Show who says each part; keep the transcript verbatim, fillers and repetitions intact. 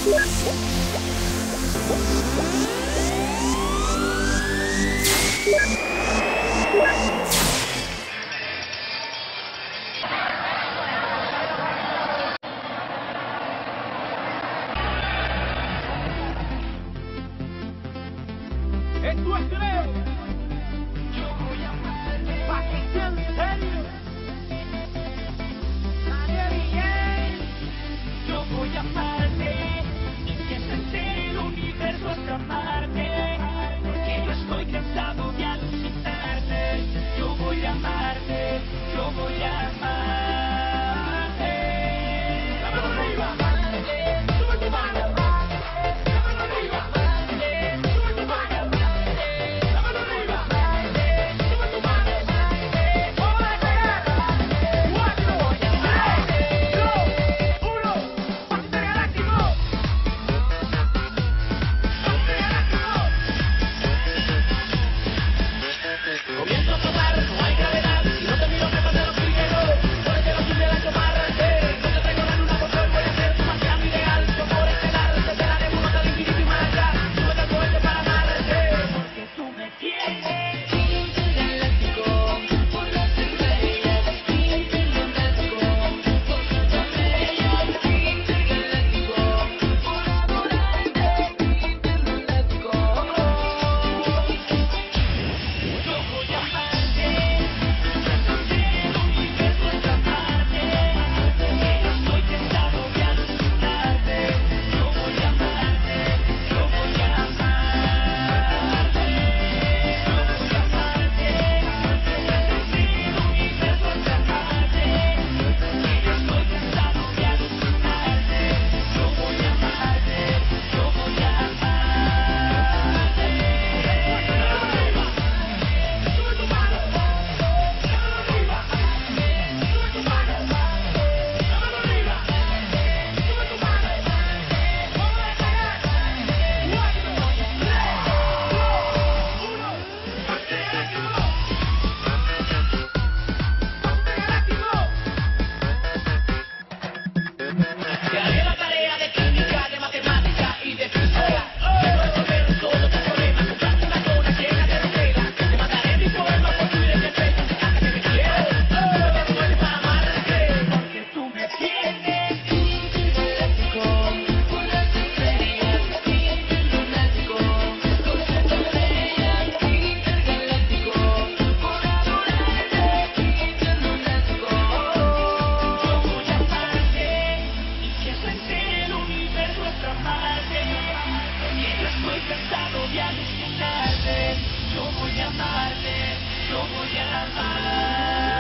Speaker 1: Esto es creo. Yo voy a amarte. Pa' que sea en serio. Nadie bien. Yo voy a amarte. Y que en el universo hasta amarte. Porque yo estoy cansado de alucinarte. Yo voy a amarte. Yo voy a amarte. Dámelo arriba. Sube tu mano. Dámelo arriba. Sube tu mano. Dámelo arriba. Sube tu mano. Vamos a pegar. Cuatro, tres, dos, uno. Paquete galáctico. Paquete galáctico. Comienzo a tomar, no hay gravedad. Si no te miro me pasa el oxígeno. Por este lo sube la chomarrante. No te traigo la luna porque hoy voy a ser tu marciano ideal. Yo por estelar, desde la nebulosa del infinito y más allá. Súbete al cohete para amarte. Porque tú me tienes intergaláctico. Por las estrellas, interlunático. Por las estrellas, intergaláctico. Por adorarte, interlunático. Yo voy a amarte. El universo es amarte. Porque yo estoy cansado de alucinarte. Yo voy a amarte. Yo voy a amarte. Yo voy a amarte. El universo es amarte. Porque yo estoy cansado de alucinarte. Yo voy a amarte. Yo voy a amarte. Sube tu mano. Dámelo arriba. Sube tu mano. Dámelo arriba. Sube tu mano. Vamos a pegar. Cuatro, tres, dos, uno. Paquete galáctico. Paquete galáctico. Te haré la tarea de química, de matemática y de física. Quiero resolver todos tus problemas, comprarte una zona llena de Nutella. Te mandaré mi poema por Twitter y en Facebook, hasta que me quieras. Súbete al cohete para amarte. Porque tú me tienes intergaláctico. Por las estrellas, interlunático. Por las estrellas, intergaláctico. Por adorarte, interlunático. Yo voy a amarte. Y que se entere el universo hasta amarte. Porque yo estoy cansado de alucinarte. Yo voy a amarte. Yo voy a amarte.